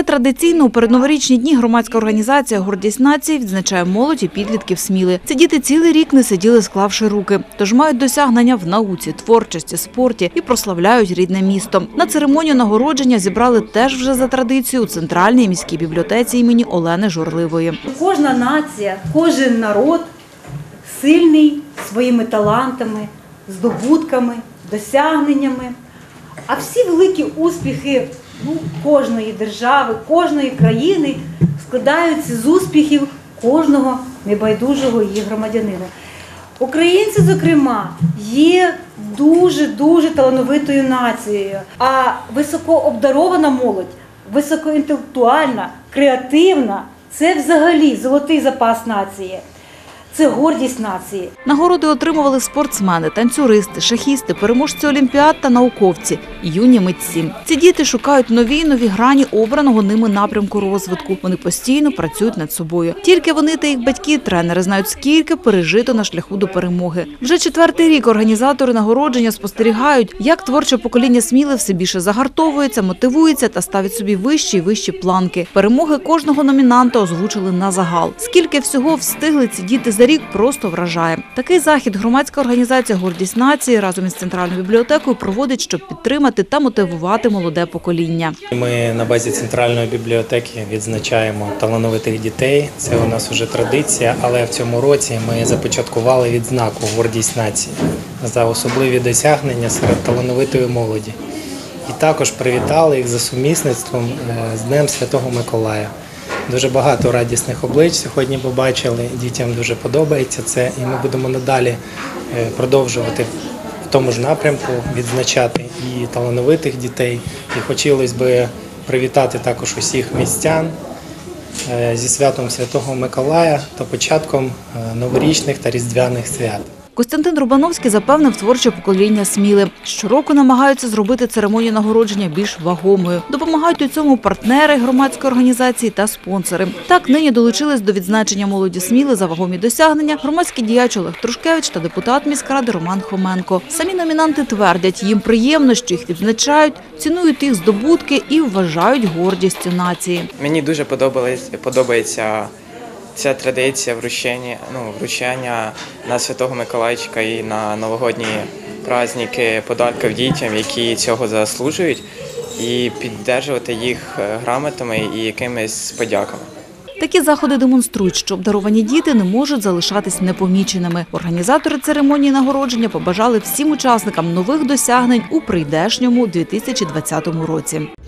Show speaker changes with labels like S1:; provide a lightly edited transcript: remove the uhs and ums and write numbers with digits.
S1: Вже традиційно у передноворічні дні громадська організація «Гордість нації» відзначає молодь і підлітків Сміли. Ці діти цілий рік не сиділи, склавши руки, тож мають досягнення в науці, творчості, спорті і прославляють рідне місто. На церемонію нагородження зібрали теж вже за традицією у Центральній міській бібліотеці імені Олени Журливої.
S2: Кожна нація, кожен народ сильний своїми талантами, здобутками, досягненнями. А всі великі успіхи кожної держави, кожної країни складаються з успіхів кожного небайдужого її громадянина. Українці, зокрема, є дуже талановитою нацією, а високообдарована молодь, високоінтелектуальна, креативна – це взагалі золотий запас нації. Це гордість нації.
S1: Нагороди отримували спортсмени, танцюристи, шахісти, переможці олімпіад та науковці, юні митці. Ці діти шукають нові й нові грані обраного ними напрямку розвитку. Вони постійно працюють над собою. Тільки вони та їх батьки, тренери, знають, скільки пережито на шляху до перемоги. Вже 4-й рік організатори нагородження спостерігають, як творче покоління Сміли все більше загартовується, мотивується та ставить собі вищі й вищі планки. Перемоги кожного номінанта озвучили на загал. Скільки всього встигли ці діти за рік, просто вражає. Такий захід громадська організація «Гордість нації» разом із Центральною бібліотекою проводить, щоб підтримати та мотивувати молоде покоління.
S3: Ми на базі Центральної бібліотеки відзначаємо талановитих дітей. Це у нас вже традиція, але в цьому році ми започаткували відзнаку «Гордість нації» за особливі досягнення серед талановитої молоді. І також привітали їх за сумісництвом з Днем Святого Миколая. Дуже багато радісних облич сьогодні побачили, дітям дуже подобається це, і ми будемо надалі продовжувати в тому ж напрямку, відзначати і талановитих дітей. І хотілося б привітати також усіх містян зі святом Святого Миколая та початком новорічних та різдвяних свят.
S1: Костянтин Рубановський запевнив творче покоління Сміли. Щороку намагаються зробити церемонію нагородження більш вагомою. Допомагають у цьому партнери громадської організації та спонсори. Так, нині долучились до відзначення молоді Сміли за вагомі досягнення громадський діяч Олег Трушкевич та депутат міськради Роман Хоменко. Самі номінанти твердять, їм приємно, що їх відзначають, цінують їх здобутки і вважають гордістю нації.
S4: Мені дуже подобається ця традиція вручання на Святого Миколайчика і на новогодні праздники подарунків дітям, які цього заслужують, і підтримувати їх грамотами і якимись подяками.
S1: Такі заходи демонструють, що обдаровані діти не можуть залишатись непоміченими. Організатори церемонії нагородження побажали всім учасникам нових досягнень у прийдешньому 2020 році.